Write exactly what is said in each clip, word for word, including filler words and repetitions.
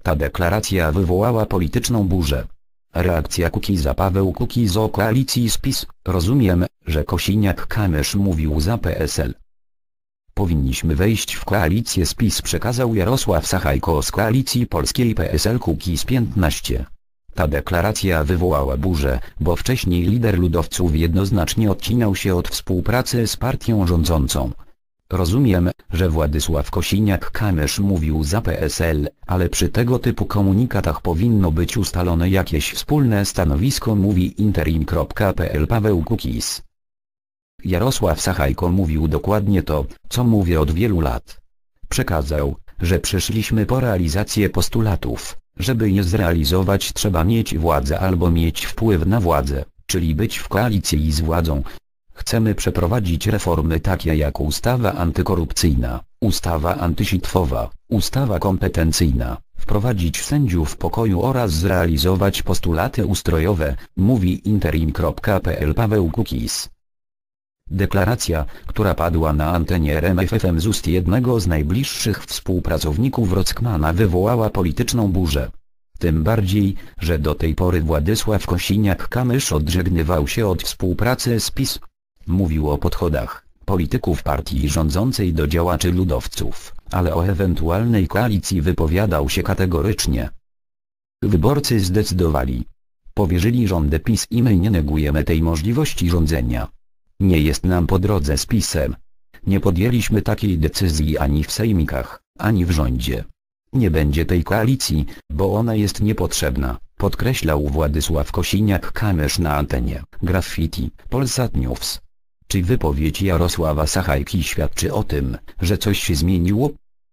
Ta deklaracja wywołała polityczną burzę. Reakcja Kukiza. Paweł Kukiz o koalicji z PiS. Rozumiem, że Kosiniak-Kamysz mówił za P S L. Powinniśmy wejść w koalicję z PiS, przekazał Jarosław Sachajko z Koalicji Polskiej P S L Kukiz piętnaście. Ta deklaracja wywołała burzę, bo wcześniej lider ludowców jednoznacznie odcinał się od współpracy z partią rządzącą. Rozumiem, że Władysław Kosiniak-Kamysz mówił za P S L, ale przy tego typu komunikatach powinno być ustalone jakieś wspólne stanowisko, mówi interim kropka p l Paweł Kukiz. Jarosław Sachajko mówił dokładnie to, co mówię od wielu lat. Przekazał, że przyszliśmy po realizację postulatów. Żeby je zrealizować, trzeba mieć władzę albo mieć wpływ na władzę, czyli być w koalicji z władzą. Chcemy przeprowadzić reformy takie jak ustawa antykorupcyjna, ustawa antysitwowa, ustawa kompetencyjna, wprowadzić sędziów pokoju oraz zrealizować postulaty ustrojowe, mówi interim kropka p l Paweł Kukiz. Deklaracja, która padła na antenie R M F F M z ust jednego z najbliższych współpracowników Rockmana, wywołała polityczną burzę. Tym bardziej, że do tej pory Władysław Kosiniak-Kamysz odżegnywał się od współpracy z PiS. Mówił o podchodach polityków partii rządzącej do działaczy ludowców, ale o ewentualnej koalicji wypowiadał się kategorycznie. Wyborcy zdecydowali. Powierzyli rządy PiS i my nie negujemy tej możliwości rządzenia. Nie jest nam po drodze z PiS-em. Nie podjęliśmy takiej decyzji ani w sejmikach, ani w rządzie. Nie będzie tej koalicji, bo ona jest niepotrzebna, podkreślał Władysław Kosiniak-Kamysz na antenie Graffiti Polsat News. Czy wypowiedź Jarosława Sachajki świadczy o tym, że coś się zmieniło?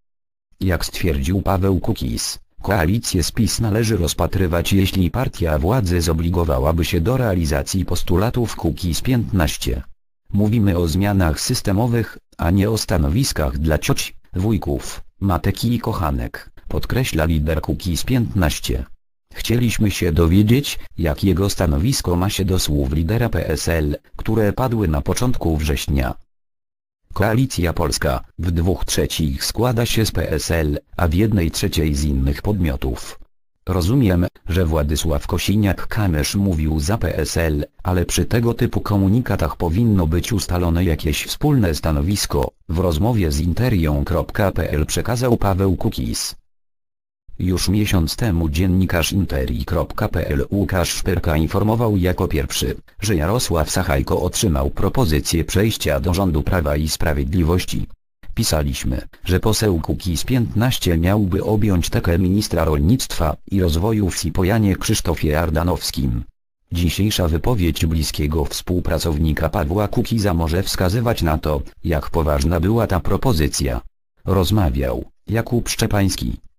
Jak stwierdził Paweł Kukiz, koalicję z PiS należy rozpatrywać, jeśli partia władzy zobligowałaby się do realizacji postulatów Kukiz piętnaście. Mówimy o zmianach systemowych, a nie o stanowiskach dla cioci, wujków, matek i kochanek, podkreśla lider Kukiz piętnaście. Chcieliśmy się dowiedzieć, jak jego stanowisko ma się do słów lidera P S L, które padły na początku września. Koalicja Polska w dwóch trzecich składa się z P S L, a w jednej trzeciej z innych podmiotów. Rozumiem, że Władysław Kosiniak-Kamysz mówił za P S L, ale przy tego typu komunikatach powinno być ustalone jakieś wspólne stanowisko, w rozmowie z interium kropka p l przekazał Paweł Kukiz. Już miesiąc temu dziennikarz interi kropka p l Łukasz Szpyrka informował jako pierwszy, że Jarosław Sachajko otrzymał propozycję przejścia do rządu Prawa i Sprawiedliwości. Pisaliśmy, że poseł Kukiz piętnaście miałby objąć tekę ministra rolnictwa i rozwoju wsi po Janie Krzysztofie Ardanowskim. Dzisiejsza wypowiedź bliskiego współpracownika Pawła Kukiza może wskazywać na to, jak poważna była ta propozycja. Rozmawiał Jakub Szczepański.